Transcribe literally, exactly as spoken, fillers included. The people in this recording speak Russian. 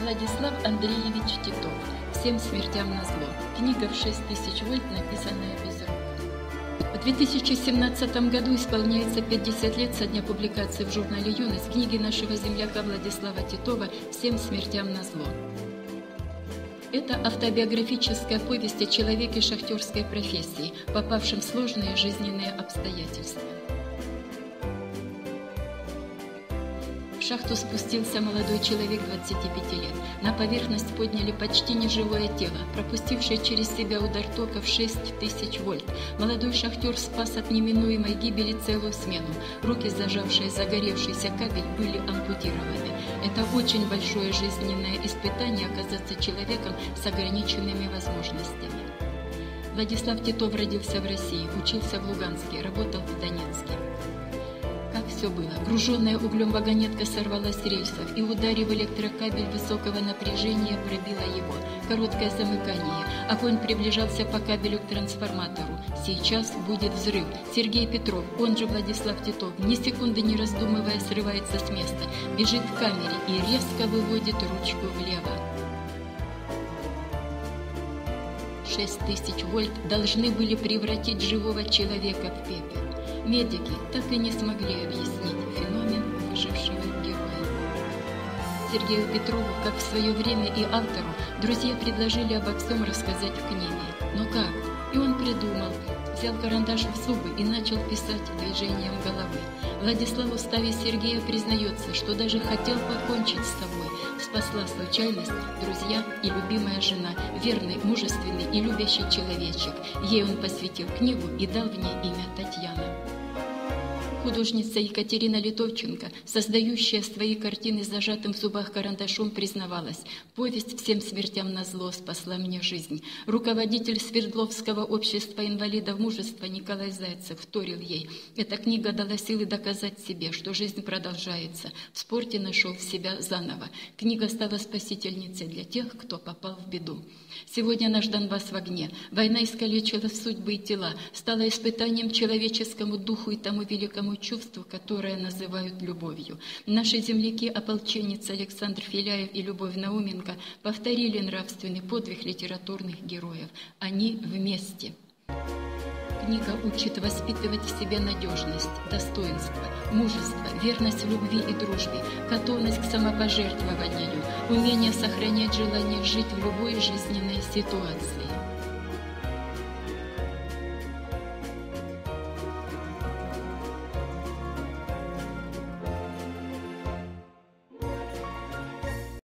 Владислав Андреевич Титов. «Всем смертям назло». Книга в шесть тысяч вольт, написанная без рук. В две тысячи семнадцатом году исполняется пятьдесят лет со дня публикации в журнале «Юность» книги нашего земляка Владислава Титова «Всем смертям назло». Это автобиографическая повесть о человеке шахтерской профессии, попавшем в сложные жизненные обстоятельства. В шахту спустился молодой человек двадцати пяти лет. На поверхность подняли почти неживое тело, пропустившее через себя удар тока в шесть тысяч вольт. Молодой шахтер спас от неминуемой гибели целую смену. Руки, зажавшие загоревшийся кабель, были ампутированы. Это очень большое жизненное испытание оказаться человеком с ограниченными возможностями. Владислав Титов родился в России, учился в Луганске, работал в Донецке. Как все было. Груженная углем вагонетка сорвалась с рельсов и, ударив электрокабель высокого напряжения, пробила его. Короткое замыкание. Огонь приближался по кабелю к трансформатору. Сейчас будет взрыв. Сергей Петров, он же Владислав Титов, ни секунды не раздумывая, срывается с места, бежит к камере и резко выводит ручку влево. шесть тысяч вольт должны были превратить живого человека в пепел. Медики так и не смогли объяснить феномен выжившего героя. Сергею Петрову, как в свое время и автору, друзья предложили обо всем рассказать в книге. Но как? И он придумал. Взял карандаш в зубы и начал писать движением головы. Владислав в уставе Сергея признается, что даже хотел покончить с собой. Спасла случайность, друзья и любимая жена, верный, мужественный и любящий человечек. Ей он посвятил книгу и дал в ней имя Татьяна. Художница Екатерина Литовченко, создающая свои картины с зажатым в зубах карандашом, признавалась: «Повесть «Всем смертям назло» спасла мне жизнь». Руководитель Свердловского общества инвалидов мужества Николай Зайцев вторил ей: «Эта книга дала силы доказать себе, что жизнь продолжается. В спорте нашел себя заново. Книга стала спасительницей для тех, кто попал в беду». Сегодня наш Донбасс в огне. Война искалечила судьбы и тела, стала испытанием человеческому духу и тому великому чувству, которое называют любовью. Наши земляки-ополченницы Александр Филяев и Любовь Науменко повторили нравственный подвиг литературных героев. Они вместе. Книга учит воспитывать в себе надежность, достоинство, мужество, верность в любви и дружбе, готовность к самопожертвованию, умение сохранять желание жить в любой жизненной ситуации.